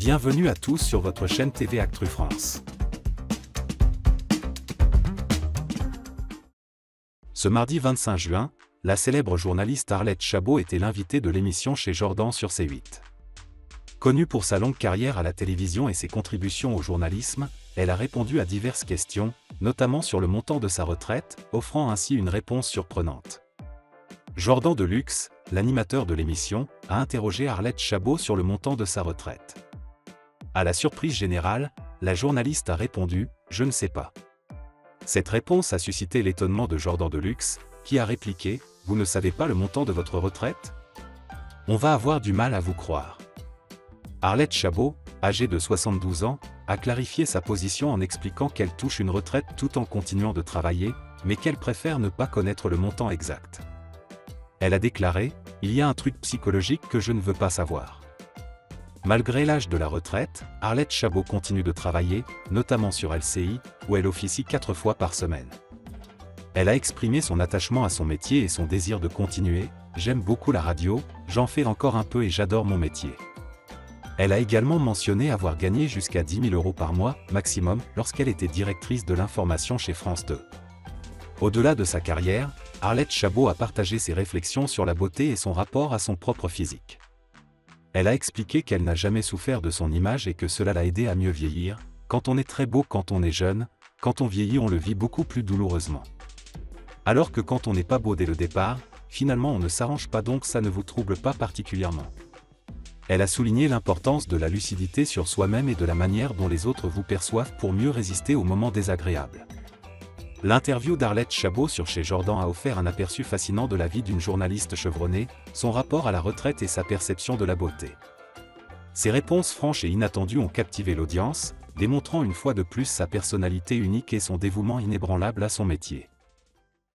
Bienvenue à tous sur votre chaîne TV Actu France. Ce mardi 25 juin, la célèbre journaliste Arlette Chabot était l'invitée de l'émission Chez Jordan sur C8. Connue pour sa longue carrière à la télévision et ses contributions au journalisme, elle a répondu à diverses questions, notamment sur le montant de sa retraite, offrant ainsi une réponse surprenante. Jordan Deluxe, l'animateur de l'émission, a interrogé Arlette Chabot sur le montant de sa retraite. À la surprise générale, la journaliste a répondu « Je ne sais pas ». Cette réponse a suscité l'étonnement de Jordan Deluxe, qui a répliqué « Vous ne savez pas le montant de votre retraite ? On va avoir du mal à vous croire ». Arlette Chabot, âgée de 72 ans, a clarifié sa position en expliquant qu'elle touche une retraite tout en continuant de travailler, mais qu'elle préfère ne pas connaître le montant exact. Elle a déclaré « Il y a un truc psychologique que je ne veux pas savoir ». Malgré l'âge de la retraite, Arlette Chabot continue de travailler, notamment sur LCI, où elle officie 4 fois par semaine. Elle a exprimé son attachement à son métier et son désir de continuer « J'aime beaucoup la radio, j'en fais encore un peu et j'adore mon métier ». Elle a également mentionné avoir gagné jusqu'à 10 000 € par mois, maximum, lorsqu'elle était directrice de l'information chez France 2. Au-delà de sa carrière, Arlette Chabot a partagé ses réflexions sur la beauté et son rapport à son propre physique. Elle a expliqué qu'elle n'a jamais souffert de son image et que cela l'a aidée à mieux vieillir. Quand on est très beau quand on est jeune, quand on vieillit on le vit beaucoup plus douloureusement. Alors que quand on n'est pas beau dès le départ, finalement on ne s'arrange pas donc ça ne vous trouble pas particulièrement. Elle a souligné l'importance de la lucidité sur soi-même et de la manière dont les autres vous perçoivent pour mieux résister aux moments désagréables. L'interview d'Arlette Chabot sur Chez Jordan a offert un aperçu fascinant de la vie d'une journaliste chevronnée, son rapport à la retraite et sa perception de la beauté. Ses réponses franches et inattendues ont captivé l'audience, démontrant une fois de plus sa personnalité unique et son dévouement inébranlable à son métier.